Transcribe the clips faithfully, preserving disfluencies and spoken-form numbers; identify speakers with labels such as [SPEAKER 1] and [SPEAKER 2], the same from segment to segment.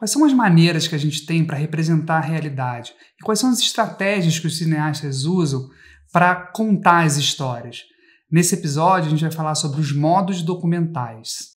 [SPEAKER 1] Quais são as maneiras que a gente tem para representar a realidade? E quais são as estratégias que os cineastas usam para contar as histórias? Nesse episódio, a gente vai falar sobre os modos documentais.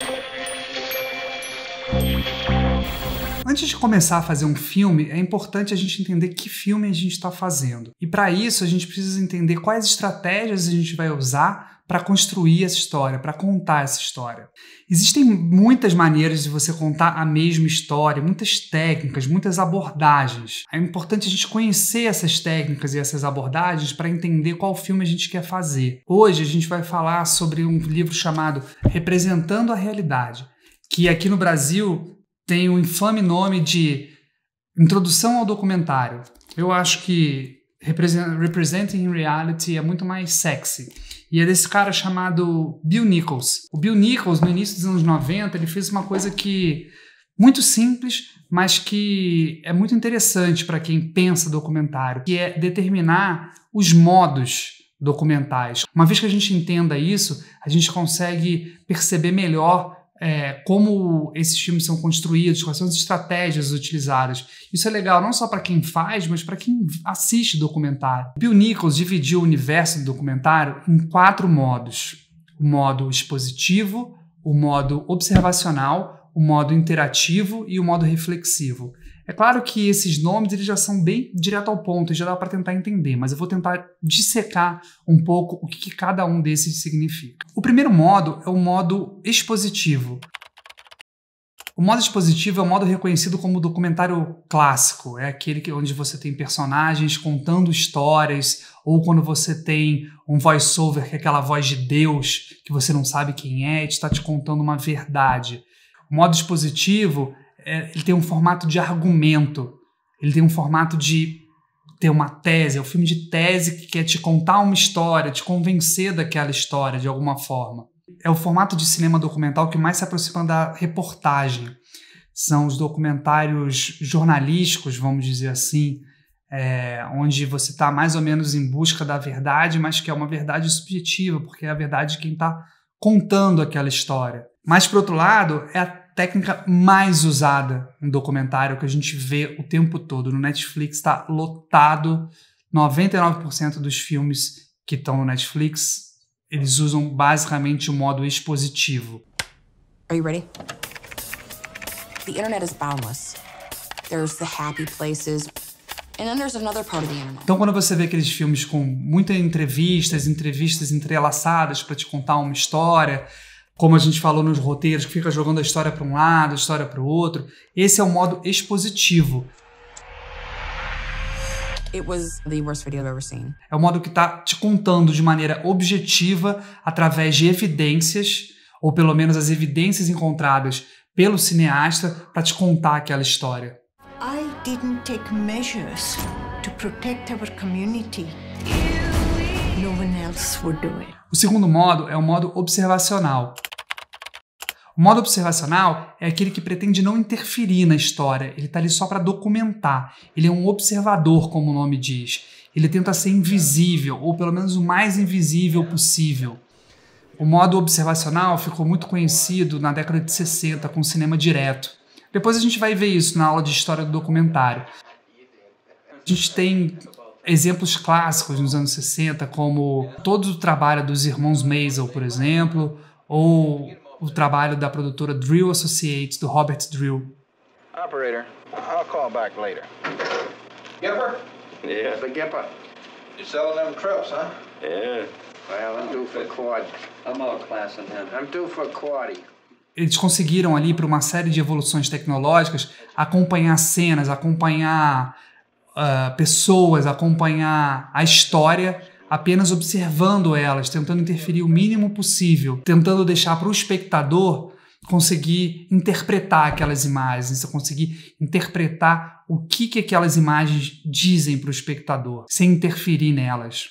[SPEAKER 1] Antes de começar a fazer um filme, é importante a gente entender que filme a gente está fazendo. E para isso, a gente precisa entender quais estratégias a gente vai usar para construir essa história, para contar essa história. Existem muitas maneiras de você contar a mesma história, muitas técnicas, muitas abordagens. É importante a gente conhecer essas técnicas e essas abordagens para entender qual filme a gente quer fazer. Hoje a gente vai falar sobre um livro chamado Representando a Realidade, que aqui no Brasil tem o infame nome de Introdução ao Documentário. Eu acho que Representing Reality é muito mais sexy. E é desse cara chamado Bill Nichols. O Bill Nichols, no início dos anos noventa, ele fez uma coisa que muito simples, mas que é muito interessante para quem pensa documentário, que é determinar os modos documentais. Uma vez que a gente entenda isso, a gente consegue perceber melhor É, como esses filmes são construídos, quais são as estratégias utilizadas. Isso é legal não só para quem faz, mas para quem assiste documentário. Bill Nichols dividiu o universo do documentário em quatro modos. O modo expositivo, o modo observacional, o modo interativo e o modo reflexivo. É claro que esses nomes eles já são bem direto ao ponto, já dá para tentar entender, mas eu vou tentar dissecar um pouco o que, que cada um desses significa. O primeiro modo é o modo expositivo. O modo expositivo é o modo reconhecido como documentário clássico, é aquele que, onde você tem personagens contando histórias, ou quando você tem um voice-over, que é aquela voz de Deus, que você não sabe quem é, e está te contando uma verdade. O modo expositivo É, ele tem um formato de argumento, ele tem um formato de ter uma tese, é um filme de tese que quer te contar uma história, te convencer daquela história de alguma forma. É o formato de cinema documental que mais se aproxima da reportagem. São os documentários jornalísticos, vamos dizer assim, é, onde você está mais ou menos em busca da verdade, mas que é uma verdade subjetiva, porque é a verdade de quem está contando aquela história. Mas, por outro lado, é a técnica mais usada em documentário que a gente vê o tempo todo. No Netflix está lotado, noventa e nove por cento dos filmes que estão no Netflix, eles usam basicamente o modo expositivo.
[SPEAKER 2] Are you ready? The internet is boundless. There's the happy places, and then there's another part of the internet.
[SPEAKER 1] Então, quando você vê aqueles filmes com muitas entrevistas, entrevistas entrelaçadas para te contar uma história, como a gente falou nos roteiros, que fica jogando a história para um lado, a história para o outro. Esse é o modo expositivo.
[SPEAKER 2] It was the worst video I've ever seen.
[SPEAKER 1] É o modo que está te contando de maneira objetiva, através de evidências, ou pelo menos as evidências encontradas pelo cineasta, para te contar aquela história.
[SPEAKER 3] I didn't take measures to protect our community. No one else would do it.
[SPEAKER 1] O segundo modo é o modo observacional. O modo observacional é aquele que pretende não interferir na história, ele está ali só para documentar. Ele é um observador, como o nome diz. Ele tenta ser invisível, ou pelo menos o mais invisível possível. O modo observacional ficou muito conhecido na década de sessenta com o cinema direto. Depois a gente vai ver isso na aula de história do documentário. A gente tem exemplos clássicos nos anos sessenta, como todo o trabalho dos irmãos Maisel, por exemplo, ou o trabalho da produtora Drill Associates, do Robert Drill.
[SPEAKER 4] Operator, I'll call back later. Gipper?
[SPEAKER 5] Yeah.
[SPEAKER 4] The Gipper. You selling them trucks, huh?
[SPEAKER 5] Yeah.
[SPEAKER 4] Well, I'm due for a quad.
[SPEAKER 5] I'm all class in him.
[SPEAKER 4] I'm due for a quaddy.
[SPEAKER 1] Eles conseguiram ali, por uma série de evoluções tecnológicas, acompanhar cenas, acompanhar uh, pessoas, acompanhar a história, apenas observando elas, tentando interferir o mínimo possível, tentando deixar para o espectador conseguir interpretar aquelas imagens, conseguir interpretar o que, que aquelas imagens dizem para o espectador, sem interferir nelas.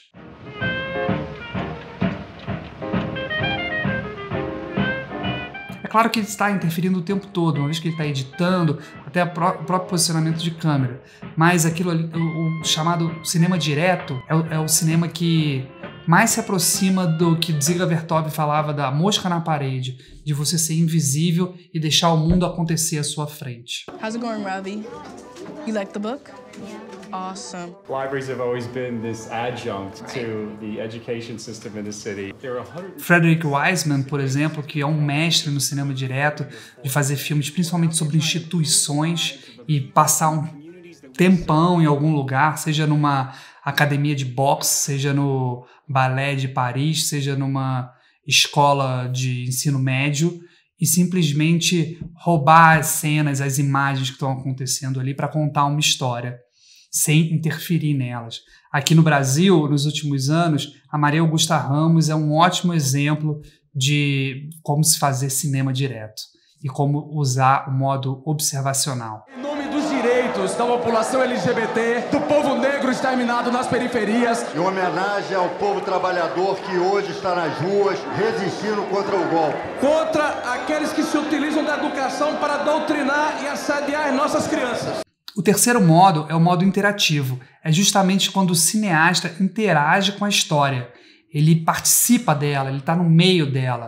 [SPEAKER 1] É claro que ele está interferindo o tempo todo, uma vez que ele está editando, até o próprio posicionamento de câmera. Mas aquilo ali, o, o chamado cinema direto, é o, é o cinema que mais se aproxima do que Dziga Vertov falava da mosca na parede, de você ser invisível e deixar o mundo acontecer à sua frente.
[SPEAKER 6] How's it going, Ravi? You like the book? Awesome.
[SPEAKER 7] Libraries have always been this adjunct to the education system in the city. There are one hundred...
[SPEAKER 1] Frederick Wiseman, por exemplo, que é um mestre no cinema direto, de fazer filmes principalmente sobre instituições e passar um tempão em algum lugar, seja numa academia de boxe, seja no balé de Paris, seja numa escola de ensino médio, e simplesmente roubar as cenas, as imagens que estão acontecendo ali para contar uma história, sem interferir nelas. Aqui no Brasil, nos últimos anos, a Maria Augusta Ramos é um ótimo exemplo de como se fazer cinema direto e como usar o modo observacional.
[SPEAKER 8] Em nome dos direitos da população L G B T, do povo negro exterminado nas periferias.
[SPEAKER 9] Em homenagem ao povo trabalhador que hoje está nas ruas resistindo contra o golpe.
[SPEAKER 8] Contra aqueles que se utilizam da educação para doutrinar e assediar as nossas crianças.
[SPEAKER 1] O terceiro modo é o modo interativo. É justamente quando o cineasta interage com a história. Ele participa dela, ele está no meio dela.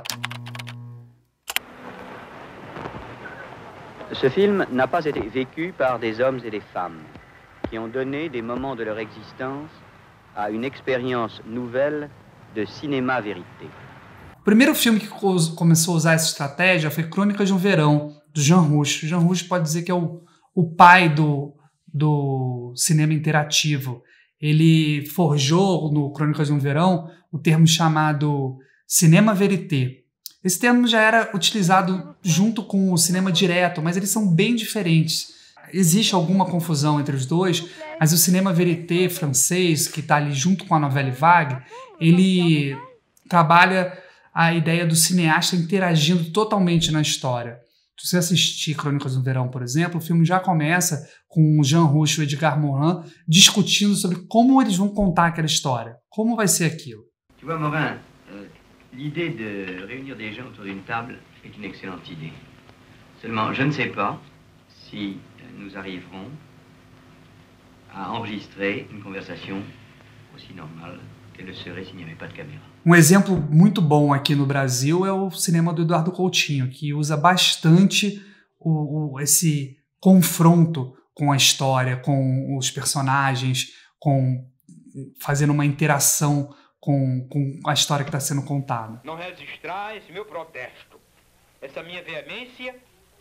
[SPEAKER 5] Ce film n'a pas été vécu par des hommes et des femmes qui ont donné des moments de leur existence à une expérience nouvelle de cinéma vérité.
[SPEAKER 1] O primeiro filme que começou a usar essa estratégia foi Crônicas de um Verão, do Jean Rouch. Jean Rouch pode dizer que é o, o pai do, do cinema interativo. Ele forjou no Crônicas de um Verão o termo chamado cinema verité. Esse termo já era utilizado junto com o cinema direto, mas eles são bem diferentes. Existe alguma confusão entre os dois, mas o cinema verité francês, que está ali junto com a novela vague, ele trabalha a ideia do cineasta interagindo totalmente na história. Se você assistir Crônicas do Verão, por exemplo, o filme já começa com o Jean Rouch e o Edgar Morin discutindo sobre como eles vão contar aquela história, como vai ser aquilo.
[SPEAKER 5] Tu vois, Morin, l'idée de réunir des gens autour d'une table est une excellente idée. Seulement, je ne sais pas si nous arriverons à enregistrer une conversation aussi normale qu'elle le serait s'il n'y avait pas de caméra.
[SPEAKER 1] Um exemplo muito bom aqui no Brasil é o cinema do Eduardo Coutinho, que usa bastante o, o, esse confronto com a história, com os personagens, com fazendo uma interação Com, com a história que está sendo contada.
[SPEAKER 4] Não registrar esse meu protesto, essa minha veemência,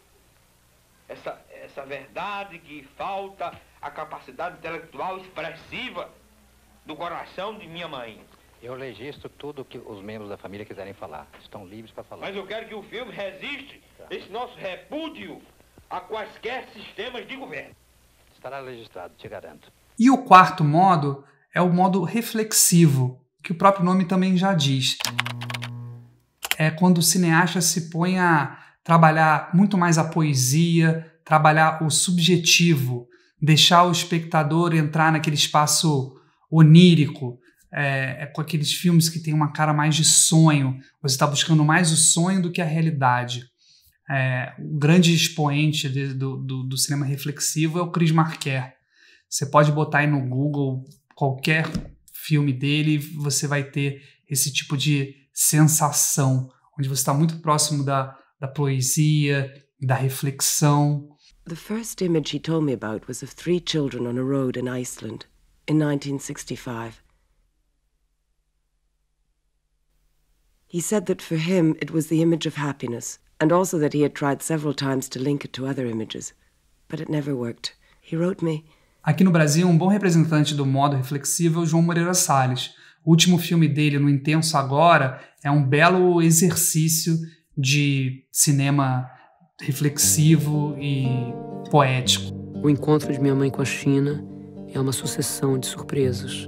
[SPEAKER 4] essa, essa verdade que falta a capacidade intelectual expressiva do coração de minha mãe.
[SPEAKER 10] Eu registro tudo que os membros da família quiserem falar. Estão livres para falar.
[SPEAKER 4] Mas eu quero que o filme resiste esse nosso repúdio a quaisquer sistemas de governo.
[SPEAKER 10] Estará registrado, te garanto.
[SPEAKER 1] E o quarto modo é o modo reflexivo, que o próprio nome também já diz. É quando o cineasta se põe a trabalhar muito mais a poesia, trabalhar o subjetivo, deixar o espectador entrar naquele espaço onírico, é, é com aqueles filmes que tem uma cara mais de sonho, você está buscando mais o sonho do que a realidade. É, o grande expoente de, do, do, do cinema reflexivo é o Chris Marker. Você pode botar aí no Google qualquer filme dele, você vai ter esse tipo de sensação, onde você está muito próximo da, da poesia, da reflexão.
[SPEAKER 11] The first image he told me about was of three children on a road in Iceland in nineteen sixty-five. He said that for him it was the image of happiness, and also that he had tried several times to link it to other images, but it never worked. He wrote me,
[SPEAKER 1] Aqui no Brasil, um bom representante do modo reflexivo é o João Moreira Salles. O último filme dele, No Intenso Agora, é um belo exercício de cinema reflexivo e poético.
[SPEAKER 12] O encontro de minha mãe com a China é uma sucessão de surpresas.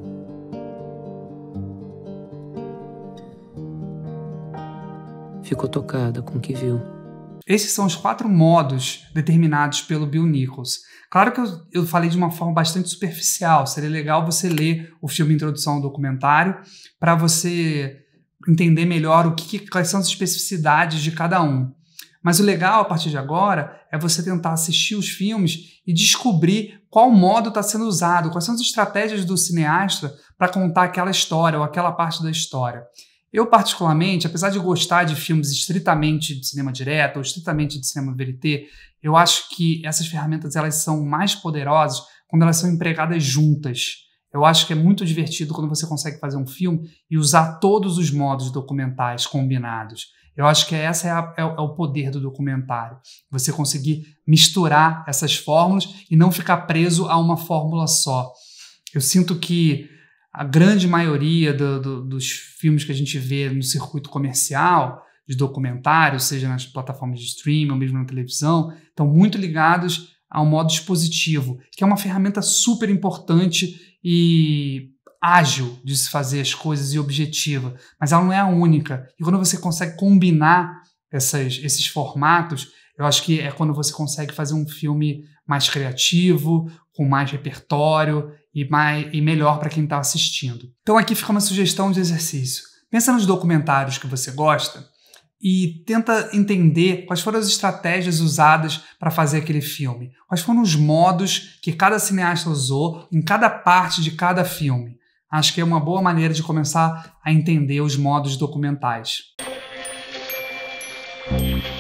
[SPEAKER 12] Ficou tocada com o que viu.
[SPEAKER 1] Esses são os quatro modos determinados pelo Bill Nichols. Claro que eu, eu falei de uma forma bastante superficial. Seria legal você ler o filme Introdução ao Documentário para você entender melhor o que, quais são as especificidades de cada um. Mas o legal a partir de agora é você tentar assistir os filmes e descobrir qual modo está sendo usado, quais são as estratégias do cineasta para contar aquela história ou aquela parte da história. Eu, particularmente, apesar de gostar de filmes estritamente de cinema direto ou estritamente de cinema verité, eu acho que essas ferramentas elas são mais poderosas quando elas são empregadas juntas. Eu acho que é muito divertido quando você consegue fazer um filme e usar todos os modos documentais combinados. Eu acho que essa é, a, é, é o poder do documentário. Você conseguir misturar essas fórmulas e não ficar preso a uma fórmula só. Eu sinto que a grande maioria do, do, dos filmes que a gente vê no circuito comercial, de documentário, seja nas plataformas de streaming ou mesmo na televisão, estão muito ligados ao modo expositivo, que é uma ferramenta super importante e ágil de se fazer as coisas e objetiva, mas ela não é a única. E quando você consegue combinar essas, esses formatos, eu acho que é quando você consegue fazer um filme mais criativo, com mais repertório e, mais, e melhor para quem está assistindo. Então aqui fica uma sugestão de exercício. Pensa nos documentários que você gosta e tenta entender quais foram as estratégias usadas para fazer aquele filme. Quais foram os modos que cada cineasta usou em cada parte de cada filme. Acho que é uma boa maneira de começar a entender os modos documentais.